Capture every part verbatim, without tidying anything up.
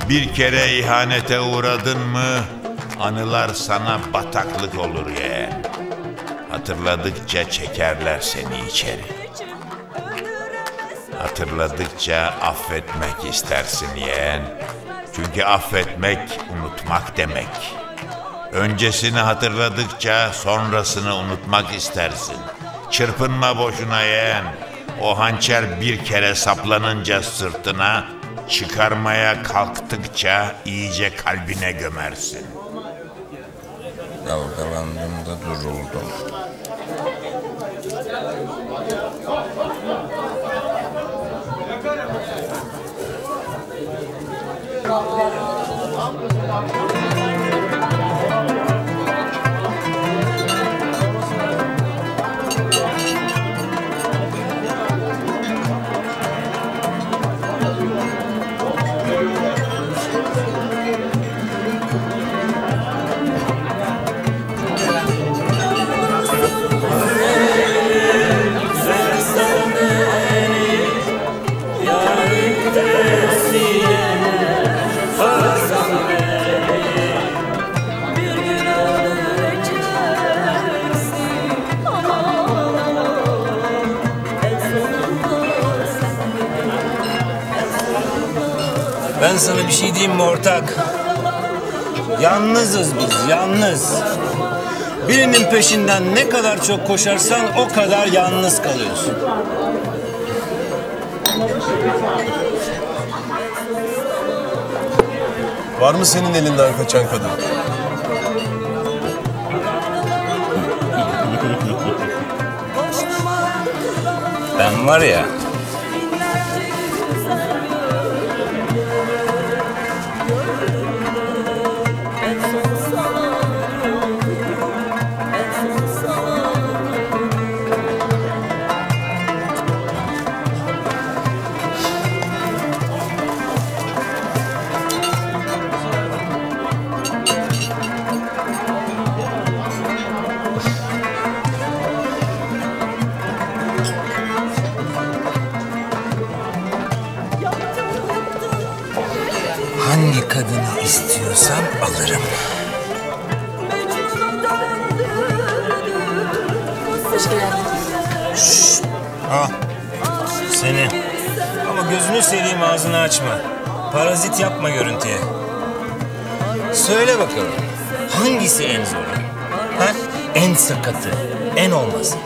Bir kere ihanete uğradın mı anılar sana bataklık olur yeğen. Hatırladıkça çekerler seni içeri. Hatırladıkça affetmek istersin yeğen. Çünkü affetmek unutmak demek. Öncesini hatırladıkça sonrasını unutmak istersin. Çırpınma boşuna yeğen. O hançer bir kere saplanınca sırtına, çıkarmaya kalktıkça iyice kalbine gömersin. Dalgalandım da duruldum. Ben sana bir şey diyeyim mi ortak? Yalnızız biz, yalnız. Birinin peşinden ne kadar çok koşarsan o kadar yalnız kalıyorsun. Var mı senin elinden kaçan kadın? Ben var ya... Hangi kadını istiyorsan alırım. Hoş geldin. Şşş. Al. Seni. Ama gözünü seveyim ağzını açma. Parazit yapma görüntüye. Söyle bakalım. Hangisi en zoru? Ha? En sakatı. En olmazı.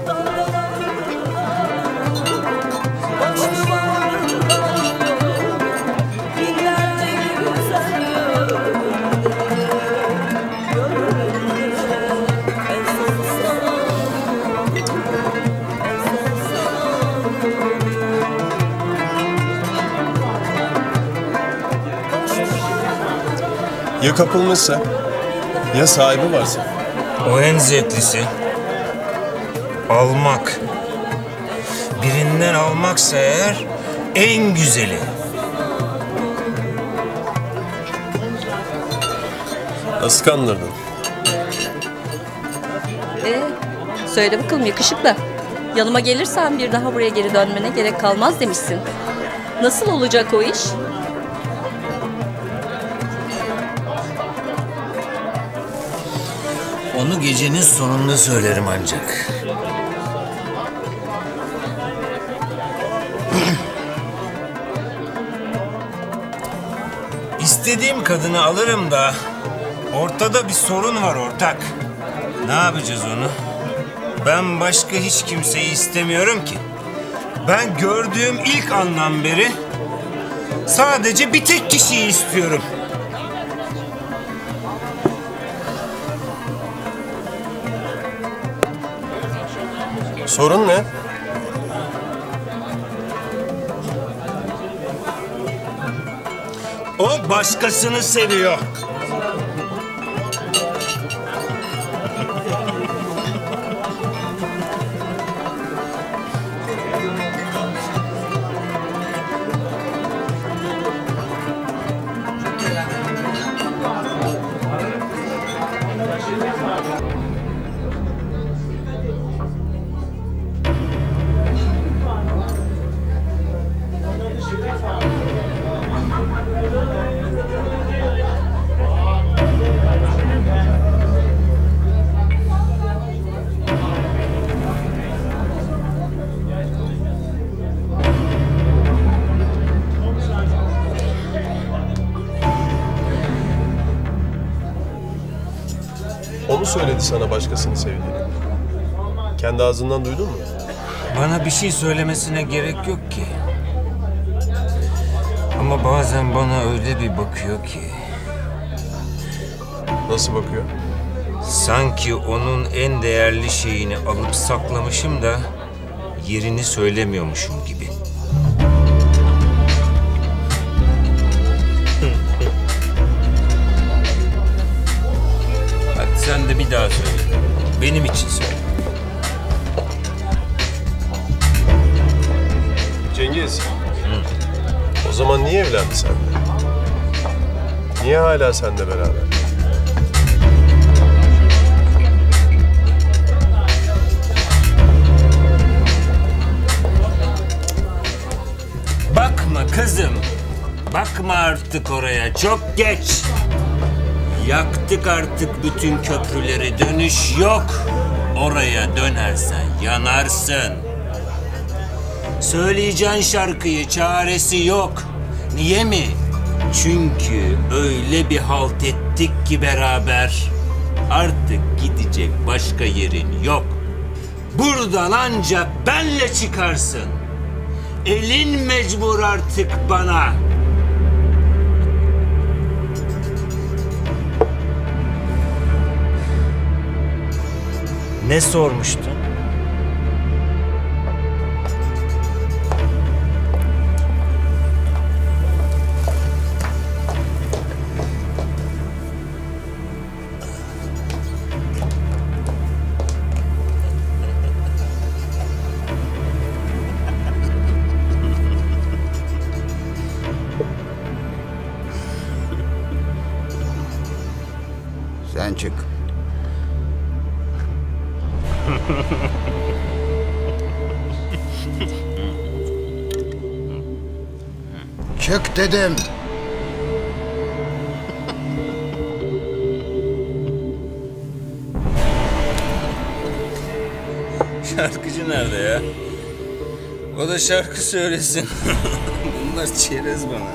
Ya kapılmışsa? Ya sahibi varsa? O en zevklisi. Almak. Birinden almaksa eğer en güzeli. Nasıl kandırdın? Ee, söyle bakalım yakışıklı. Yanıma gelirsen bir daha buraya geri dönmene gerek kalmaz demişsin. Nasıl olacak o iş? Onu gecenin sonunda söylerim ancak. İstediğim kadını alırım da ortada bir sorun var ortak. Ne yapacağız onu? Ben başka hiç kimseyi istemiyorum ki. Ben gördüğüm ilk andan beri sadece bir tek kişiyi istiyorum. Sorun ne? O başkasını seviyor. mu söyledi sana başkasını sevdiğini? Kendi ağzından duydun mu? Bana bir şey söylemesine gerek yok ki. Ama bazen bana öyle bir bakıyor ki... Nasıl bakıyor? Sanki onun en değerli şeyini alıp saklamışım da... yerini söylemiyormuşum gibi. Hadi sen de bir daha söyle. Benim için söyle. Cengiz. Hı. O zaman niye evlendi seninle? Niye hala seninle beraber? Bakma kızım. Bakma artık oraya. Çok geç. Yaktık artık bütün köprüleri. Dönüş yok. Oraya dönersen yanarsın. Söyleyeceğin şarkıyı, çaresi yok. Niye mi? Çünkü öyle bir halt ettik ki beraber. Artık gidecek başka yerin yok. Buradan ancak benle çıkarsın. Elin mecbur artık bana. Ne sormuştun? Sen çık. Çık dedim. Şarkıcı nerede ya? O da şarkı söylesin. Bunlar çerez bana.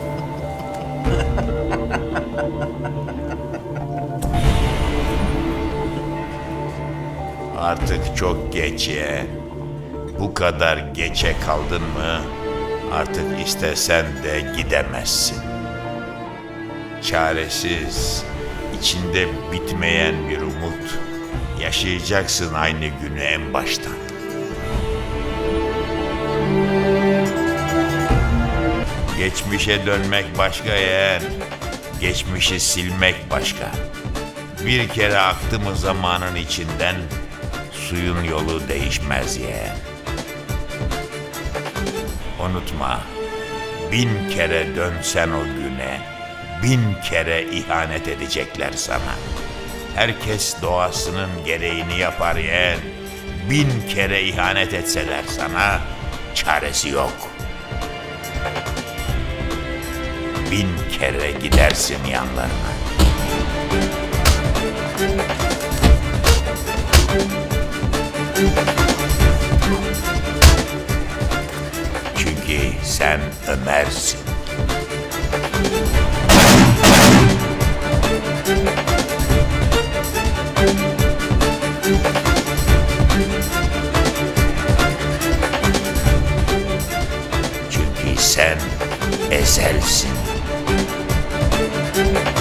Artık çok geç ya. Bu kadar geçe kaldın mı artık istesen de gidemezsin. Çaresiz, içinde bitmeyen bir umut. Yaşayacaksın aynı günü en baştan. Geçmişe dönmek başka yeğen. Geçmişi silmek başka. Bir kere aktı mı zamanın içinden suyun yolu değişmez yeğen. Unutma, bin kere dönsen o güne, bin kere ihanet edecekler sana. Herkes doğasının gereğini yapar yeğen. Bin kere ihanet etseler sana, çaresi yok. Bin kere gidersin yanlarına. Çünkü sen Ömer'sin. Çünkü sen ezelsin.